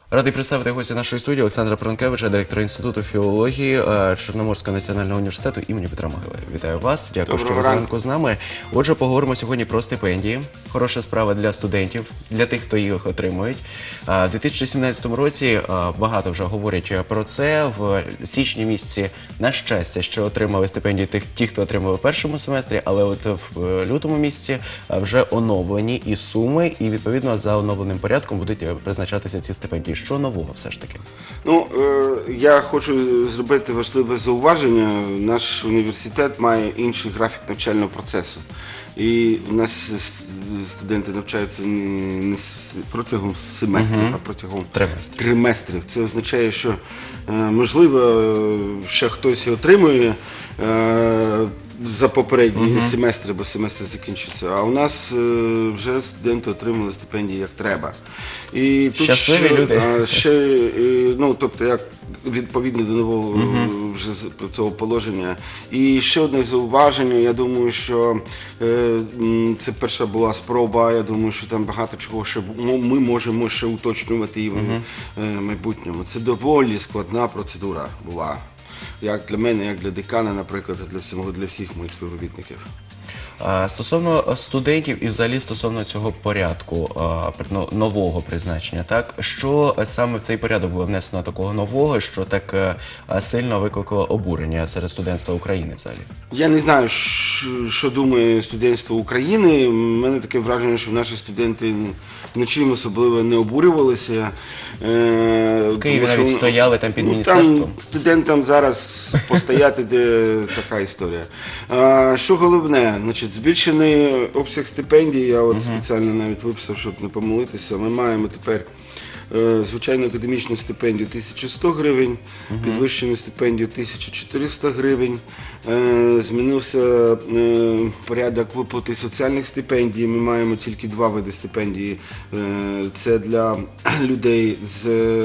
Радий представити гостя нашої студії Олександра Пронкевича, директора Інституту філології Чорноморського національного університету імені Петра Могили. Вітаю вас, дякую, що ви зранку з нами. Отже, поговоримо сьогодні про стипендії. Хороша справа для студентів, для тих, хто їх отримують. У 2017 році багато вже говорять про це. В січні місяці, на щастя, що отримали стипендії ті, хто отримали в першому семестрі, але от в лютому місяці вже оновлені і суми, і відповідно за оновленим порядком будуть призначатися ці стипендії. Що нового все ж таки? Ну, я хочу зробити важливе зауваження. Наш університет має інший графік навчального процесу. І у нас студенти навчаються не протягом семестрів, а протягом триместрів. Це означає, що, можливо, ще хтось і отримує за попередні семестри, бо семестр закінчиться. А у нас вже студенти отримали стипендії як треба. І тут щасливі люди. Ну, тобто, як відповідно до нового вже цього положення. І ще одне зауваження. Я думаю, що це перша була спроба. Я думаю, що там багато чого ще ми можемо ще уточнювати і в майбутньому. Це доволі складна процедура була. Як для мене, як для декана, наприклад, для всіх моїх співробітників. Стосовно студентів і взагалі стосовно цього порядку нового призначення, так? Що саме в цей порядок було внесено такого нового, що так сильно викликало обурення серед студентства України взагалі? Я не знаю, що думає студентство України. У мене таке враження, що наші студенти нічим особливо не обурювалися. В Києві навіть стояли там під міністерством? Там студентам зараз постояти, де така історія. Що головне, значить, збільшений обсяг стипендій, я от спеціально навіть виписав, щоб не помилитися. Ми маємо тепер звичайну академічну стипендію 1100 гривень, підвищену стипендію 1400 гривень. Змінився порядок виплати соціальних стипендій. Ми маємо тільки два види стипендії. Це для людей з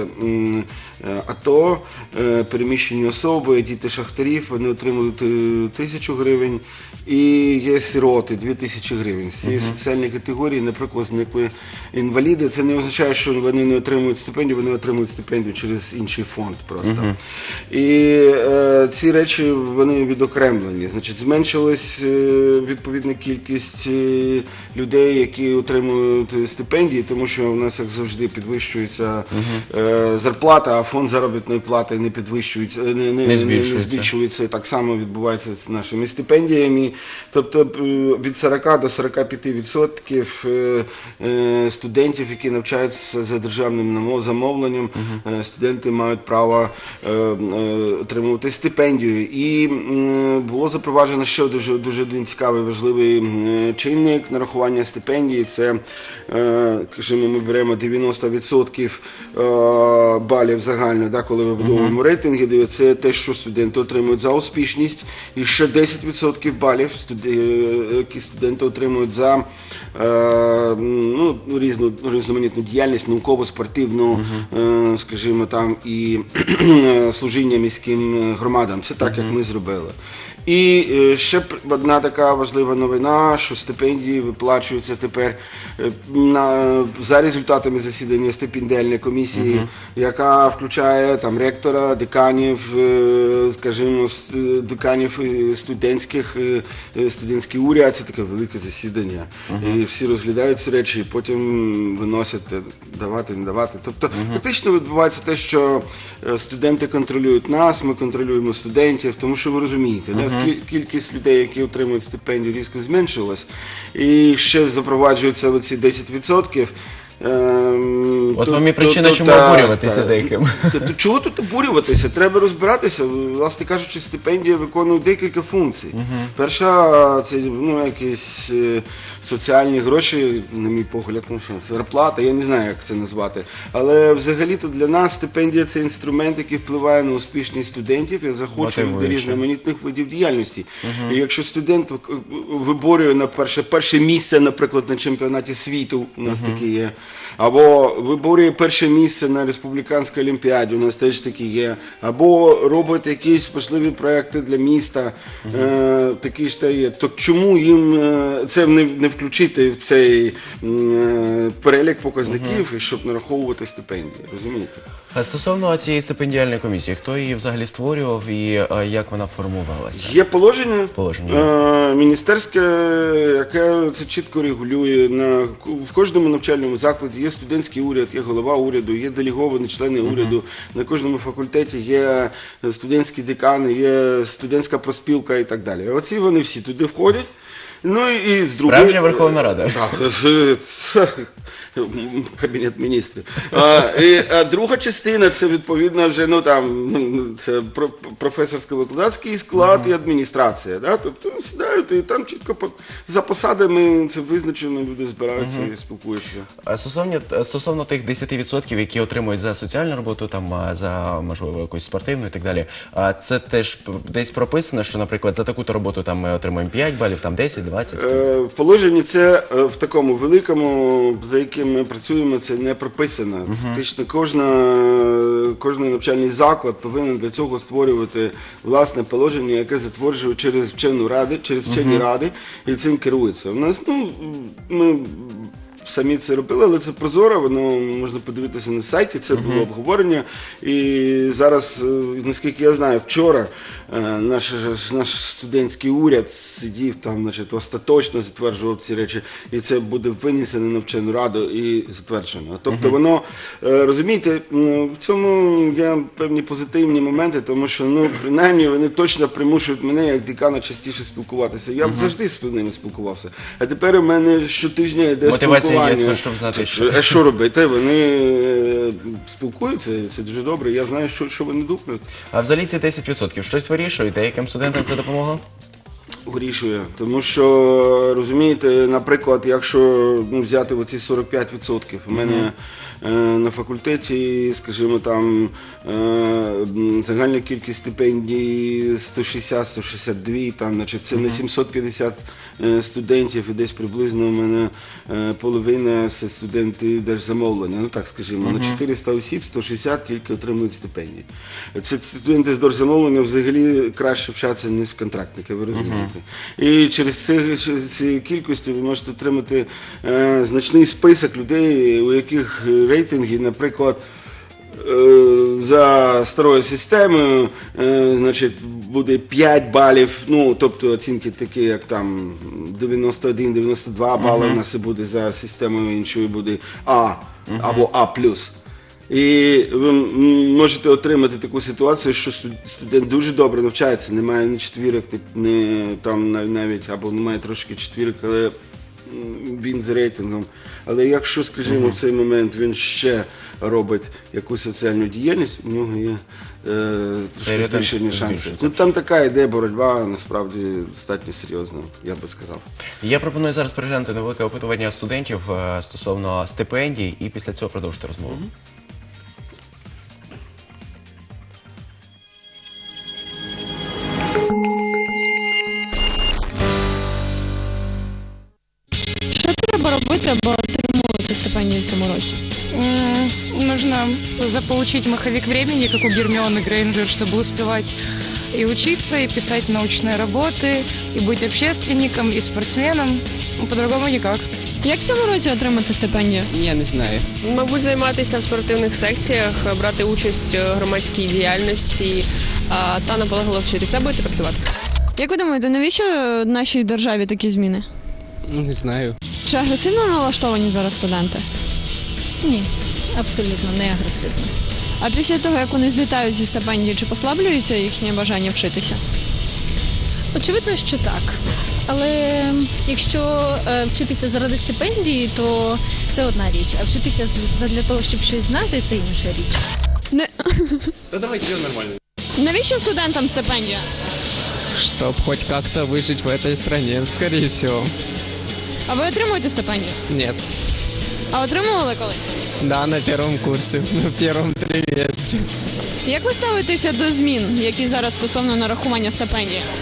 АТО, переміщені особи, діти шахтарів, вони отримують 1000 гривень. І є сироти, 2000 гривень. З цієї соціальної категорії, наприклад, зникли інваліди. Це не означає, що вони не отримують стипендію, вони отримують стипендію через інший фонд просто. І ці речі, вони відокремлені. Значить, зменшилась відповідна кількість людей, які отримують стипендії, тому що у нас, як завжди, підвищується зарплата, а фонд заробітної плати не підвищується, не збільшується. І так само відбувається з нашими стипендіями. Тобто від 40 до 45% студентів, які навчаються за державним замовленням, студенти мають право отримувати стипендію. І було запроваджено ще дуже один цікавий, важливий чинник нарахування стипендії. Це, скажімо, ми беремо 90% балів загально, коли ви видовуємо рейтинги, це те, що студенти отримують за успішність, і ще 10% балів, які студенти отримують за різноманітну діяльність, наукову, спортивну, скажімо, там, і служіння міським громадам. Це так, як ми зробили. І ще одна така важлива новина, що стипендії виплачуються тепер за результатами засідання стипендіальної комісії, яка включає там ректора, деканів, скажімо, деканів студентський уряд. Це таке велике засідання. І всі розглядають ці речі, і потім виносять давати, не давати. Тобто фактично відбувається те, що студенти контролюють нас, ми контролюємо студентів, тому що ви розумієте, кількість людей, які отримують стипендію, різко зменшилась, і ще запроваджуються оці 10%. От вам і причина, чому обурюватися деяким. Чого тут обурюватися? Треба розбиратися. Власне кажучи, стипендія виконує декілька функцій. Перша, це якісь соціальні гроші, на мій погляд, зарплата, я не знаю, як це назвати. Але взагалі-то для нас стипендія – це інструмент, який впливає на успішність студентів і захочує до різноманітних видів діяльності. І якщо студент виборює на перше місце, наприклад, на чемпіонаті світу, у нас такі є, Або виборює перше місце на республіканській олімпіаді, у нас теж такі є. Або робить якісь важливі проекти для міста, такі ж та є. То чому їм це не включити в цей перелік показників, щоб нараховувати стипендії, розумієте? А стосовно цієї стипендіальної комісії, хто її взагалі створював і як вона формувалася? Є положення, міністерське, яке це чітко регулює. В кожному навчальному закладі є студентський уряд, є голова уряду, є делеговані члени уряду, на кожному факультеті є студентські декани, є студентська проспілка і так далі. Оці вони всі туди входять. Ну і з другої... Справжня Верховна Рада. Так, Кабінет міністрів. А друга частина, це відповідно вже, це професорсько-викладацький склад і адміністрація. Да? Тобто сідають і там чітко за посадами це визначено, люди збираються і спілкуються. А стосовно тих 10%, які отримують за соціальну роботу, за, можливо, якусь спортивну і так далі, це теж десь прописано, що, наприклад, за таку-то роботу там ми отримуємо 5 балів, там 10, 20? В положенні це в такому великому, за яким ми працюємо, це не прописано. Фактично кожен навчальний заклад повинен для цього створювати власне положення, яке затверджує через вчені ради, і цим керується. У нас, ми самі це робили, але це прозоро, воно можна подивитися на сайті, це було обговорення. І зараз, наскільки я знаю, вчора наш студентський уряд сидів там, остаточно затверджував ці речі, і це буде винесено на вчену раду і затверджено. Тобто воно, розумієте, в цьому є певні позитивні моменти, тому що, принаймні, вони точно примушують мене, як декана, частіше спілкуватися. Я б завжди з ними спілкувався. А тепер у мене щотижня йде спілкування. Щоб знати, що робити? Вони спілкуються, це дуже добре. Я знаю, що вони думають. А взагалі ці 10% щось вирішує? Деяким студентам це допомогло? Вирішує. Тому що, розумієте, наприклад, якщо взяти оці 45%, у мене на факультеті, скажімо, там загальна кількість стипендій 160-162, там, це на 750 студентів, і десь приблизно у мене половина це студенти держзамовлення. Так, скажімо, на 400 осіб 160 тільки отримують стипендії. Це студенти з держзамовлення взагалі краще вчаться, ніж контрактники, ви розумієте. І через ці кількості ви можете отримати значний список людей, у яких рейтинги, наприклад, за старою системою, буде 5 балів, тобто оцінки такі, як там 91-92 бали у нас буде за системою, іншою буде А або А+. І ви можете отримати таку ситуацію, що студент дуже добре навчається, немає ні четвірок, там навіть, або немає трошки четвірок, але він з рейтингом. Але якщо, скажімо, в цей момент він ще робить якусь соціальну діяльність, у нього є трошки збільшені шанси. Там така йде боротьба, насправді, достатньо серйозна, я би сказав. Я пропоную зараз переглянути невелике опитування студентів стосовно стипендій і після цього продовжити розмову. Робити, або отримувати стипендію в цьому році? Нужно заполучить маховик времени, как у Гермионы Грейнджер, чтобы успевать и учиться, и писать научные работы, и быть общественником, и спортсменом. По-другому никак. Як в цьому році отримати стипендію? Я не знаю. Мабуть, займатися в спортивних секціях, брати участь в громадській діяльності та наполегливо вчитися, або йти працювати. Як ви думаєте, навіщо нашій державі такі зміни? Не знаю. Чи агресивно налаштовані зараз студенти? Ні, абсолютно не агресивно. А після того, як вони злітають зі стипендії, чи послаблюється їхнє бажання вчитися? Очевидно, що так. Але якщо вчитися заради стипендії, то це одна річ. А вчитися для того, щоб щось знати, це інша річ. Та давайте, все нормально. Навіщо студентам стипендія? Чтоб хоть как-то выжить в этой стране, скорее всего. А ви отримуєте стипендію? Нет. А отримували колись? Да, на первом курсе, на первом триместрі. Як ви ставитеся до змін, які зараз стосовно нарахування стипендії?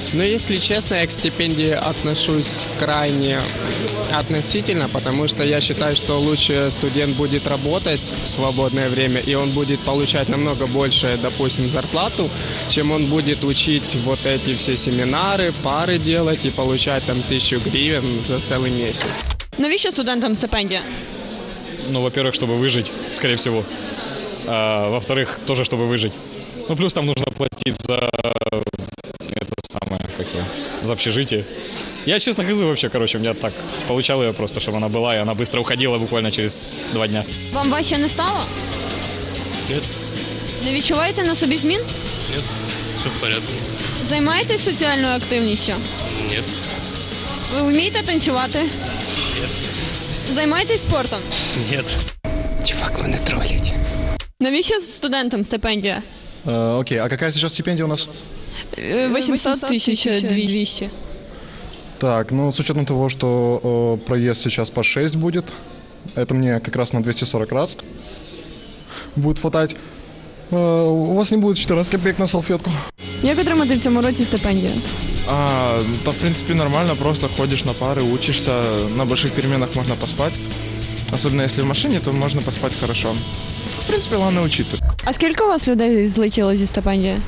Но, если честно, я к стипендии отношусь крайне относительно, потому что я считаю, что лучше студент будет работать в свободное время, и он будет получать намного больше, допустим, зарплату, чем он будет учить вот эти все семинары, пары делать и получать там 1000 гривен за целый месяц. Навіщо студентам стипендія? Ну, во-первых, чтобы выжить, скорее всего. А, во-вторых, тоже чтобы выжить. Ну, плюс там нужно платить за это самое, как его, за общежитие. Я, честно, хз вообще, короче, у меня так получал ее просто, чтобы она была, и она быстро уходила буквально через 2 дня. Вам важче не стало? Нет, Не відчуваєте на собі змін? нет, все в порядке. Займаєтесь соціальною активністю? Нет, Ви вмієте танцювати? нет, Займаєтесь спортом? нет. Чувак, мене троллять. Навіщо студентам стипендія? Окей, а какая сейчас стипендия у нас? 800 1200. Так, ну с учетом того, что проезд сейчас по 6 будет, это мне как раз на 240 раз будет хватать. У вас не будет 14 копеек на салфетку. Як отримати в цьому році стипендію? Да, в принципе, нормально, просто ходишь на пары, учишься, на больших переменах можно поспать. Особенно если в машине, то можно поспать хорошо. В принципе, главное учиться. А скільки у вас людей злетіло зі стипендії?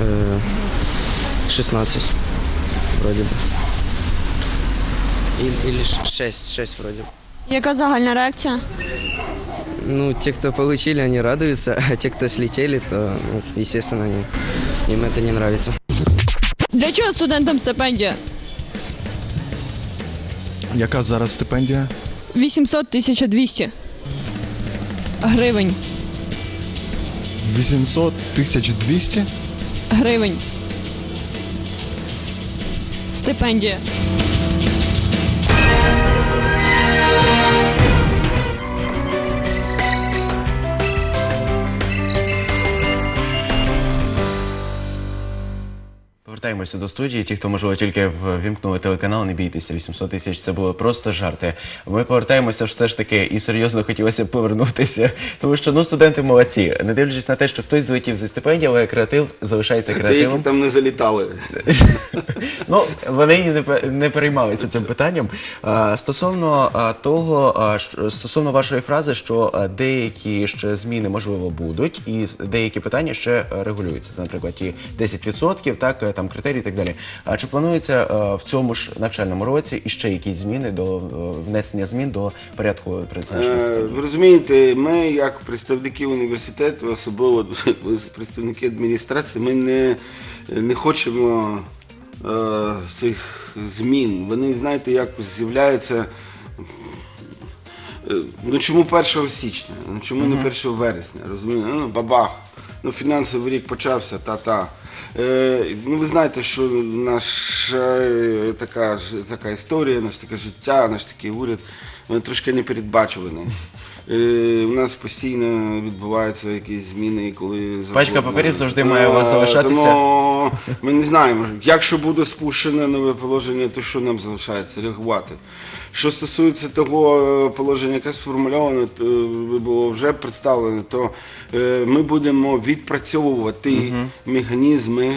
16, вроде бы. Или 6 вроде бы. Яка загальна реакція? Ну, те, кто получили, они радуются, а те, кто слетели, то, ну, естественно, им это не нравится. Для чого студентам стипендія? Яка зараз стипендія? 800 1200 гривень. 800 200? Гривень. Стипендія. Повертаємося до студії. Ті, хто, можливо, тільки ввімкнули телеканал, не бійтеся, 800 тисяч – це було просто жарти. Ми повертаємося все ж таки, і серйозно хотілося б повернутися, тому що, ну, студенти молодці. Не дивлячись на те, що хтось злетів зі стипендії, але креатив залишається креативом. Деякі там не залітали. Ну, вони не переймалися цим питанням. Стосовно того, стосовно вашої фрази, що деякі ще зміни, можливо, будуть, і деякі питання ще регулюються. Це, наприклад, ті 10%, так, там критерії і так далі. А чи планується в цьому ж навчальному році іще якісь зміни до внесення змін до порядку призначення стипендій? Ви розумієте, ми, як представники університету, особливо представники адміністрації, ми не хочемо цих змін. Вони, знаєте, якось з'являються. Ну чому 1 січня? Ну чому не 1 вересня? Розумієте? Ну бабах. Ну фінансовий рік почався, та-та. Ну ви знаєте, що наша така історія, наше таке життя, наш такий уряд, вони трошки непередбачуваний. У нас постійно відбуваються якісь зміни, коли... Пачка паперів завжди має у вас залишатися. Тому ми не знаємо, якщо буде спущене нове положення, то що нам залишається? Реагувати. Що стосується того положення, яке сформульоване, було вже представлено, то ми будемо відпрацьовувати механізми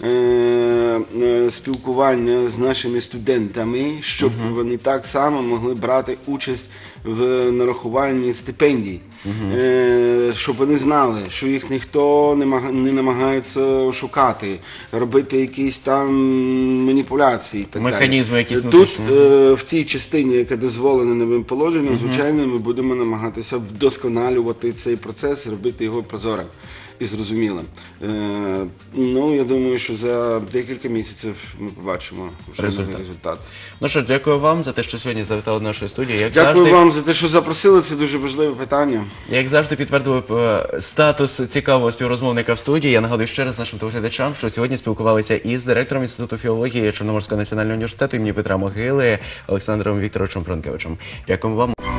спілкування з нашими студентами, щоб вони так само могли брати участь в нарахуванні стипендій. Щоб вони знали, що їх ніхто не намагається шукати, робити якісь там маніпуляції. Механізми якісь Тут, внутрішні. в тій частині, яка дозволена новим положенням, звичайно, ми будемо намагатися вдосконалювати цей процес, робити його прозорим і зрозумілим. Ну, я думаю, що за декілька місяців ми побачимо вже результат. Ну що, дякую вам за те, що сьогодні завітали до нашої студії. Дякую вам за те, що запросили, це дуже важливе питання. Як завжди, підтвердили статус цікавого співрозмовника в студії. Я нагадую ще раз нашим телеглядачам, що сьогодні спілкувалися із директором Інституту філології Чорноморського національного університету імені Петра Могили Олександром Вікторовичем Пронкевичем. Дякую вам.